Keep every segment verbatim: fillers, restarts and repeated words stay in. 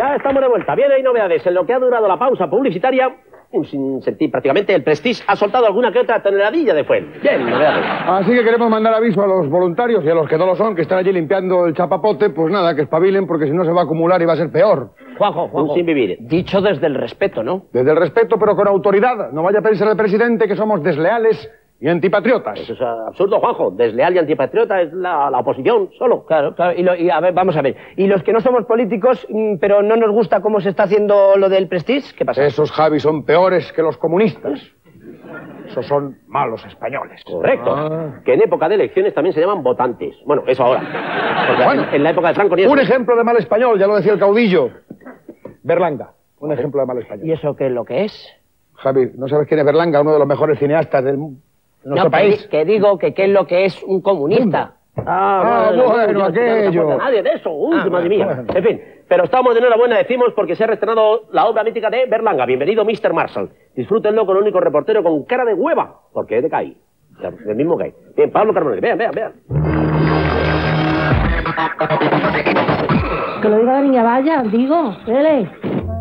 Ya estamos de vuelta. Bien, hay novedades. En lo que ha durado la pausa publicitaria, sin sentir prácticamente, el Prestige ha soltado alguna que otra toneladilla de fuel. Bien, novedades. Así que queremos mandar aviso a los voluntarios y a los que no lo son, que están allí limpiando el chapapote, pues nada, que espabilen, porque si no se va a acumular y va a ser peor. Juanjo, Juanjo. Un sin vivir. Dicho desde el respeto, ¿no? Desde el respeto, pero con autoridad. No vaya a pensar el presidente que somos desleales y antipatriotas. Eso es absurdo, Juanjo. Desleal y antipatriota es la, la oposición, solo. Claro, claro. Y, lo, y a ver, vamos a ver. Y los que no somos políticos, pero no nos gusta cómo se está haciendo lo del Prestige, ¿qué pasa? Esos, Javi, son peores que los comunistas. Esos son malos españoles. Correcto. Ah. Que en época de elecciones también se llaman votantes. Bueno, eso ahora. Porque Bueno, en, en la época de Franco ni eso. Un ejemplo de mal español, ya lo decía el caudillo. Berlanga. Un ejemplo de mal español. ¿Y eso qué es lo que es? Javi, ¿no sabes quién es Berlanga? Uno de los mejores cineastas del mundo. En nuestro No, que, país. di- que digo que qué es lo que es un comunista. Ah, bueno, no, no, aquello. No se acuerda nadie de eso. Uy, Ah, madre mía. bueno. En fin, pero estamos de enhorabuena, decimos, porque se ha reestrenado la obra mítica de Berlanga. Bienvenido, mister Marshall. Disfrútenlo con el único reportero con cara de hueva, porque es de Caí. El mismo Caí. Bien, Pablo Carbonell, vean, vean, vean. Que lo diga la niña, vaya, digo, dele.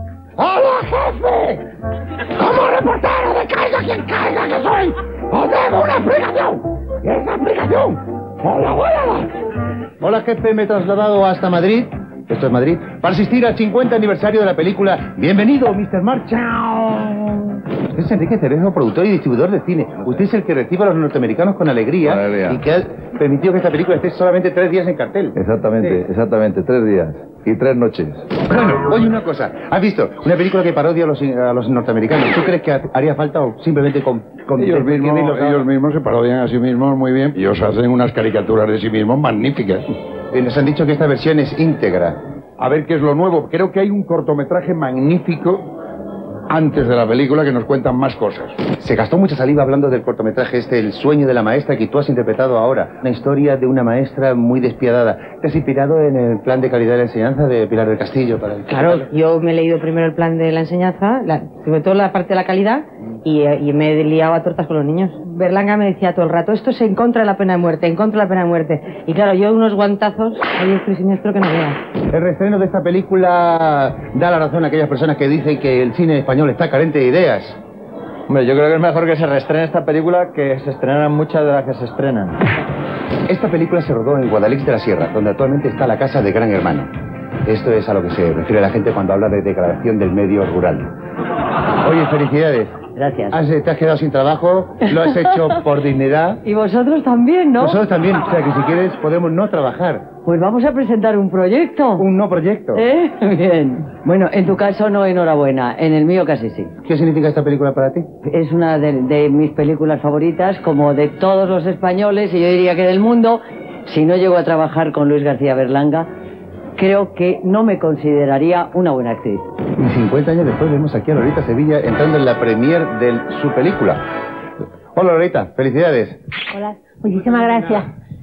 ¡Hola, jefe! Como reportero de Caiga quien caiga que soy, os debo una explicación. Y esa explicación os la voy a dar. Hola, jefe, me he trasladado hasta Madrid, esto es Madrid, para asistir al cincuenta aniversario de la película Bienvenido, mister Marshall. Usted es Enrique Cerezo, productor y distribuidor de cine. Usted es el que recibe a los norteamericanos con alegría, Con alegría. y que ha permitido que esta película esté solamente tres días en cartel. Exactamente, Sí. exactamente, tres días y tres noches. Bueno, oye una cosa, ¿has visto una película que parodia a los, a los norteamericanos? ¿Tú crees que haría falta o simplemente con... con Ellos mismos, describirlos a- ellos mismos se parodian a sí mismos muy bien y os hacen unas caricaturas de sí mismos magníficas. Eh, Nos han dicho que esta versión es íntegra. A ver qué es lo nuevo. Creo que hay un cortometraje magnífico antes de la película que nos cuentan más cosas. Se gastó mucha saliva hablando del cortometraje este, El sueño de la maestra, que tú has interpretado ahora. Una historia de una maestra muy despiadada. ¿Te has inspirado en el plan de calidad de la enseñanza de Pilar del Castillo? Para Claro, yo me he leído primero el plan de la enseñanza, la- sobre todo la parte de la calidad, y, eh, y me he liado a tortas con los niños. Berlanga me decía todo el rato, esto es en contra de la pena de muerte, en contra de la pena de muerte. Y claro, yo unos guantazos, ahí estoy siniestro que no veas. El reestreno de esta película da la razón a aquellas personas que dicen que el cine español está carente de ideas. Hombre, yo creo que es mejor que se reestrene esta película que se estrenaran muchas de las que se estrenan. Esta película se rodó en Guadalix de la Sierra, donde actualmente está la casa de Gran Hermano. Esto es a lo que se refiere la gente cuando habla de degradación del medio rural. Oye, felicidades. Gracias. Has, te has quedado sin trabajo, lo has hecho por dignidad. Y vosotros también, ¿no? Nosotros también, o sea que si quieres podemos no trabajar. Pues vamos a presentar un proyecto. Un no proyecto. ¿Eh? Bien. Bueno, en tu caso no enhorabuena, en el mío casi sí. ¿Qué significa esta película para ti? Es una de, de mis películas favoritas, como de todos los españoles, y yo diría que del mundo. Si no llego a trabajar con Luis García Berlanga, creo que no me consideraría una buena actriz. Y cincuenta años después vemos aquí a Lolita Sevilla entrando en la premier de su película. Hola Lolita, felicidades. Hola, muchísimas gracias.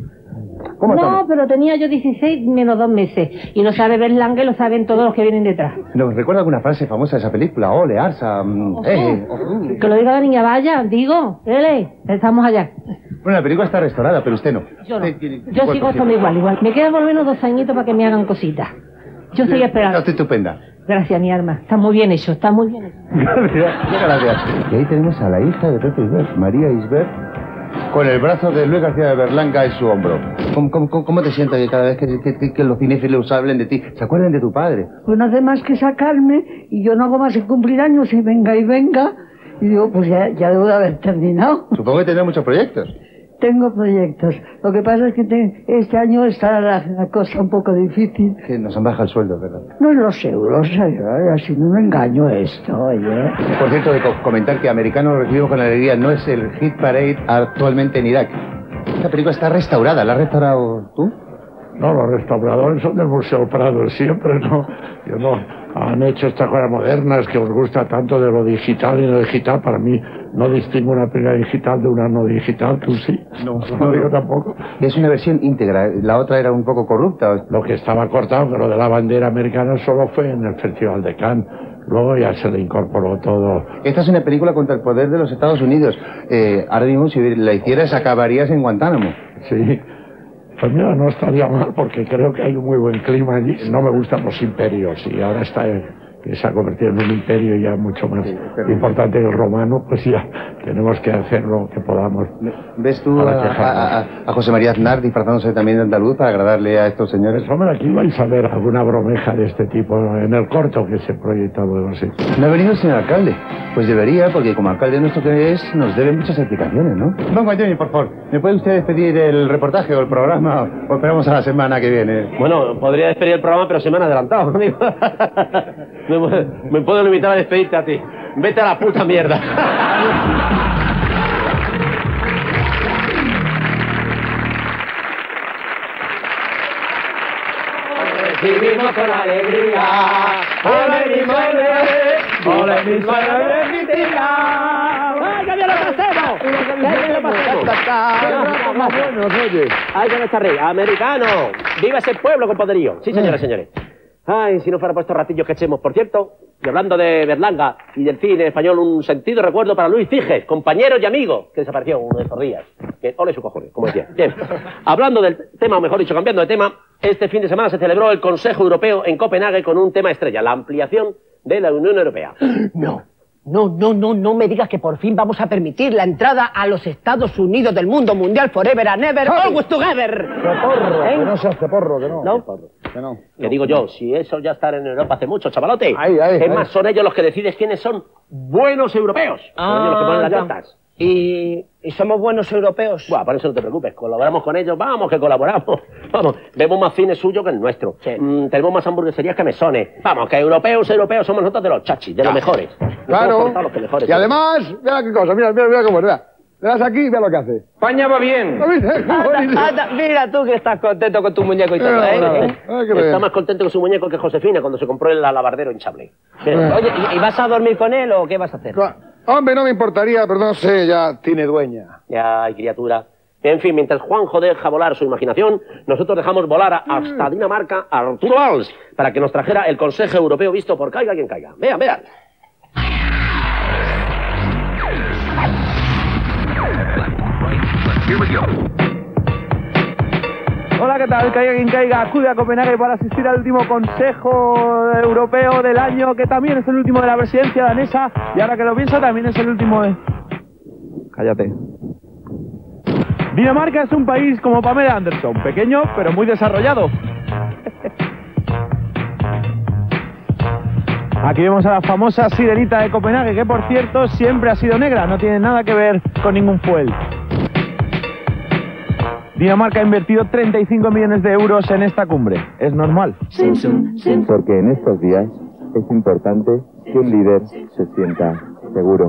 ¿Cómo No, estamos? pero tenía yo dieciséis menos dos meses. Y lo sabe Berlanga y lo saben todos los que vienen detrás. ¿Nos recuerda alguna frase famosa de esa película? Ole, Arsa, mm, eh. oh. Que lo diga la niña, vaya, digo, dele, estamos allá. Bueno, la película está restaurada, pero usted no. Yo no. Usted tiene- Yo sigo cuerpo, estando sí. igual, igual. Me quedan por lo menos dos añitos para que me hagan cositas. Yo estoy Está esperando. usted estupenda. Gracias, mi arma. Está muy bien hecho, está muy bien hecho. Gracias, muchas gracias. Y ahí tenemos a la hija de Pepe Isbert, María Isbert, con el brazo de Luis García de Berlanga en su hombro. ¿Cómo, cómo, cómo- cómo te sientes que cada vez que, que- que- que los cinéfilos hablen de ti, se acuerdan de tu padre? Pues no hace más que sacarme y yo no hago más que cumplir años y venga y venga. Y digo, pues ya, ya debo de haber terminado. Supongo que tendrá muchos proyectos. Tengo proyectos. Lo que pasa es que te- este año está la, la cosa un poco difícil. Que nos han bajado el sueldo, ¿verdad? No es los euros, ay, ay, así no me engaño esto, oye. Por cierto, de co- comentar que Americano lo recibimos con alegría, no es el hit parade actualmente en Irak. Esta película está restaurada, ¿la has restaurado tú? No, los restauradores son del Museo Prado, siempre, ¿no? Yo no. Han hecho estas cosas modernas que os gusta tanto de lo digital y no digital. Para mí, no distingo una película digital de una no digital, tú sí. No, no digo tampoco. Es una versión íntegra, la otra era un poco corrupta. Lo que estaba cortado, que lo de la bandera americana solo fue en el Festival de Cannes. Luego ya se le incorporó todo. Esta es una película contra el poder de los Estados Unidos. Eh, ahora mismo, si la hicieras, acabarías en Guantánamo. Sí. Pues mira, no estaría mal porque creo que hay un muy buen clima allí. No me gustan los imperios y ahora está eh, que se ha convertido en un imperio ya mucho más sí, importante que el romano, pues ya tenemos que hacer lo que podamos. ¿Ves tú a, a, a, a José María Aznar disfrazándose también de andaluz para agradarle a estos señores? Pues hombre, aquí vais a ver alguna bromeja de este tipo en el corto que se proyecta luego, sí. ¿No ha venido el señor alcalde? Pues debería, porque como alcalde nuestro que es, nos debe muchas explicaciones, ¿no? Don Guayoni, por favor, ¿me puede usted despedir el reportaje o el programa o esperamos a la semana que viene? Bueno, podría despedir el programa, pero se me han adelantado, amigo. me, me puedo limitar a despedirte a ti. Vete a la puta mierda. Recibimos con alegría, ole mi madre, ole mi madre, ¡ay, que bien lo pasemos! ¡Que bien lo pasemos! ¡Ay, que no está rey! ¡Americano! ¡Viva ese pueblo con poderío! Sí, señores, señores. Ay, si no fuera por estos ratillos que echemos, por cierto, y hablando de Berlanga y del cine español, un sentido recuerdo para Luis Ciges, compañero y amigo, que desapareció uno de estos días. Que ole su cojones, como decía. Bien, hablando del tema, o mejor dicho, cambiando de tema, este fin de semana se celebró el Consejo Europeo en Copenhague con un tema estrella, la ampliación de la Unión Europea. No. No, no, no, no me digas que por fin vamos a permitir la entrada a los Estados Unidos del mundo mundial forever and ever, always together. ¡Qué porro! ¿Eh? Que no se hace porro, que no. ¿No? Que no. Que digo yo, si eso ya está en Europa hace mucho, chavalote. Ahí, ahí, es ahí. más, son ellos los que deciden quiénes son buenos europeos. Ah, son ellos los que ponen las ya. notas. ¿Y, ¿Y somos buenos europeos? Buah, por eso no te preocupes, colaboramos con ellos, vamos que colaboramos. Vamos, vemos más cine suyo que el nuestro. Sí. Mm, tenemos más hamburgueserías que mesones. Vamos, que europeos, europeos somos nosotros de los chachis, de los mejores. Nos Claro. hemos portado los que mejores Y somos. además, mira qué cosa, mira, mira, mira cómo es, mira. Le das aquí y mira lo que hace. España va bien. ¿Lo viste? Qué bonito. Anda, anda, mira tú que estás contento con tu muñeco y todo, Eh, ¿eh? bueno, ¿Eh? eh, qué Está bien. más contento con su muñeco que Josefina cuando se compró el alabardero hinchable. Eh. Oye, ¿y, y vas a dormir con él o qué vas a hacer? Hombre, no me importaría, pero no sé, ya tiene dueña. Ya, ay, criatura. En fin, mientras Juanjo deja volar su imaginación, nosotros dejamos volar a- hasta Dinamarca a Arturo Valls para que nos trajera el Consejo Europeo visto por caiga quien caiga. Vean, vean. Hola, ¿qué tal? Caiga quien caiga, acude a Copenhague para asistir al último Consejo Europeo del año, que también es el último de la presidencia danesa, y ahora que lo pienso, también es el último de... Cállate. Dinamarca es un país como Pamela Anderson, pequeño pero muy desarrollado. Aquí vemos a la famosa sirenita de Copenhague, que por cierto siempre ha sido negra, no tiene nada que ver con ningún fuel. Dinamarca ha invertido treinta y cinco millones de euros en esta cumbre. ¿Es normal? Porque en estos días es importante que un líder se sienta seguro.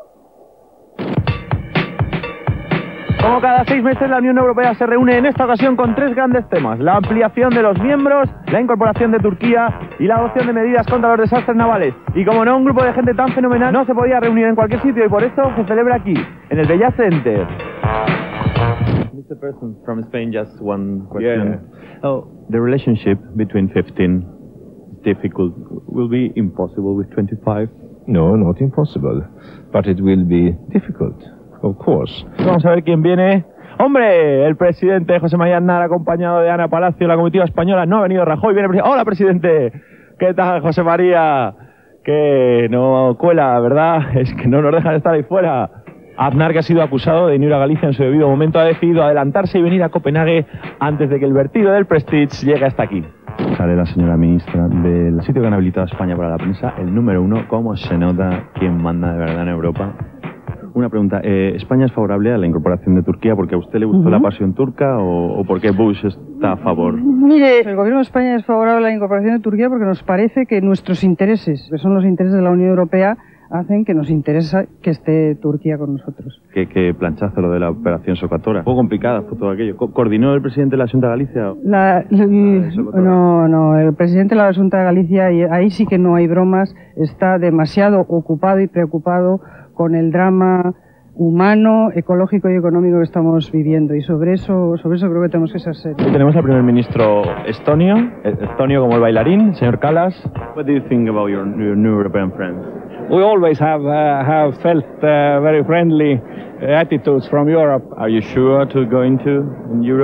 Como cada seis meses, la Unión Europea se reúne en esta ocasión con tres grandes temas: la ampliación de los miembros, la incorporación de Turquía y la adopción de medidas contra los desastres navales. Y como no, un grupo de gente tan fenomenal no se podía reunir en cualquier sitio, y por eso se celebra aquí, en el Bella Center. Mister Person, from Spain, just one question. Oh, the relationship between fifteen is difficult. Will be impossible with twenty-five? No, not impossible. But it will be difficult, of course. Vamos a ver quién viene. ¡Hombre! El presidente José María Aznar, acompañado de Ana Palacio, la comitiva española. No ha venido Rajoy, viene el presidente. ¡Hola, presidente! ¿Qué tal, José María? Que no cuela, ¿verdad? Es que no nos dejan estar ahí fuera. Aznar, que ha sido acusado de venir a Galicia en su debido momento, ha decidido adelantarse y venir a Copenhague antes de que el vertido del Prestige llegue hasta aquí. Sale la señora ministra del sitio que han habilitado a España para la prensa, el número uno. ¿Cómo se nota quién manda de verdad en Europa? Una pregunta, eh, ¿España es favorable a la incorporación de Turquía porque a usted le gustó Uh-huh. la pasión turca o, o porque Bush está a favor? Mire, el gobierno de España es favorable a la incorporación de Turquía porque nos parece que nuestros intereses, que son los intereses de la Unión Europea, hacen que nos interesa que esté Turquía con nosotros. ¿Qué, qué planchazo lo de la operación Socatora? Fue complicada, fue todo aquello. Co- ¿Coordinó el presidente de la Junta de Galicia? La, la- no, no, el presidente de la Junta de Galicia, y ahí sí que no hay bromas, está demasiado ocupado y preocupado con el drama humano, ecológico y económico que estamos viviendo, y sobre eso, sobre eso creo que tenemos que ser serios. Y tenemos al primer ministro estonio, eh, estonio como el bailarín, señor Kallas. What do you think about your, your new European friends? We always have uh, have felt uh, very friendly attitudes from Europe. Are you sure to go into in Europe?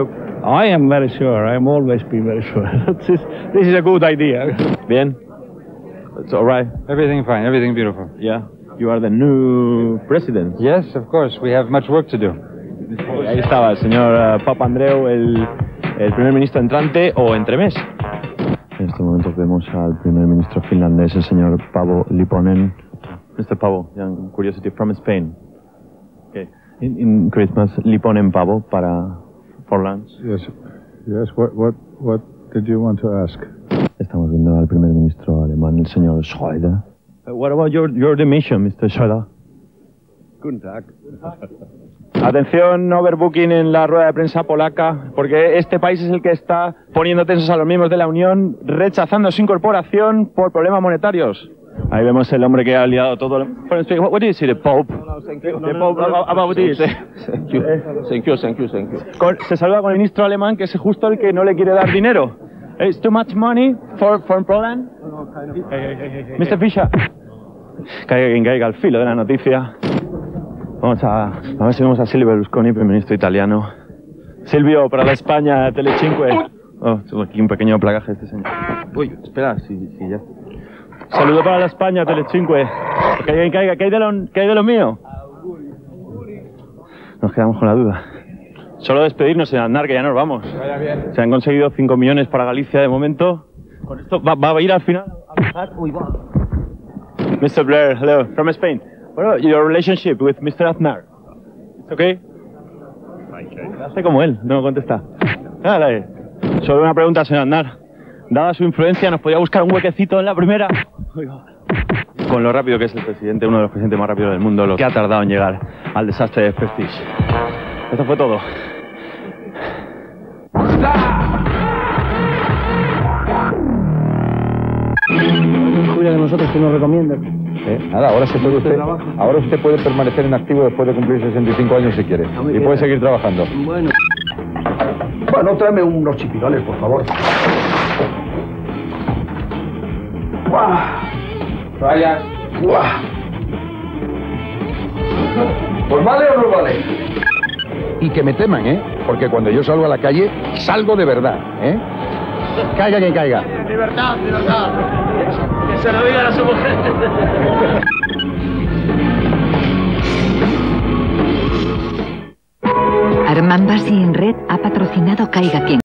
I am very sure. I am always been very sure. this, is, this is a good idea. Bien. It's all right. Everything fine. Everything beautiful. Yeah. You are the new president. Yes, of course. We have much work to do. Ahí estaba el señor uh, Papandreou, el, el primer ministro entrante o entremés. En estos momentos vemos al primer ministro finlandés, el señor Paavo Lipponen. mister Paavo, young curiosity from Spain. Okay. In, in Christmas, Lipponen Paavo para for lunch. Yes, yes. What, what, what did you want to ask? Estamos viendo al primer ministro alemán, el señor Schröder. Uh, what about your, your demission, mister Schröder? Guten Tag. Atención, overbooking en la rueda de prensa polaca, porque este país es el que está poniendo tensos a los miembros de la Unión, rechazando su incorporación por problemas monetarios. Ahí vemos el hombre que ha liado todo. What do you say, the Pope? The Pope about this. Thank you, thank you, thank you, thank you. Con, se saluda con el ministro alemán, que es justo el que no le quiere dar dinero. It's too much money for, for Poland? mister Fischer. Caiga quien caiga, al filo de la noticia. Vamos a, a ver si vemos a Silvio Berlusconi, primer ministro italiano. Silvio, para la España, Telecinque. Oh, tuvo aquí un pequeño plagaje este señor. Uy, espera, si, si ya. Saludo para la España, Telecinque. Que alguien caiga, ¿qué hay de lo, qué hay de lo mío? Nos quedamos con la duda. Solo despedirnos en Aznar, que ya nos vamos. Se han conseguido cinco millones para Galicia de momento. Con esto va, va a ir al final a viajar. Uy, va. mister Blair, hello, from Spain. What about your relationship with mister Aznar? It's okay? Hace como él, no contesta. Dale. Sobre una pregunta, señor Aznar. Dada su influencia, ¿nos podía buscar un huequecito en la primera? Con lo rápido que es el presidente, uno de los presidentes más rápidos del mundo, lo que ha tardado en llegar al desastre de Prestige. Eso fue todo. Cuida de nosotros, que nos recomiendas. Eh, nada, ahora, se puede usted, ahora usted puede permanecer en activo después de cumplir sesenta y cinco años si quiere. Y puede seguir trabajando. Bueno. Bueno, tráeme unos chipirones, por favor. ¡Guau! Vaya. ¡Guau! ¿Pues vale o no vale? Y que me teman, ¿eh? Porque cuando yo salgo a la calle, salgo de verdad, ¿eh? Caiga quien caiga. Libertad, libertad. Que se lo digan a su mujer. Armambasi en Red ha patrocinado Caiga Quien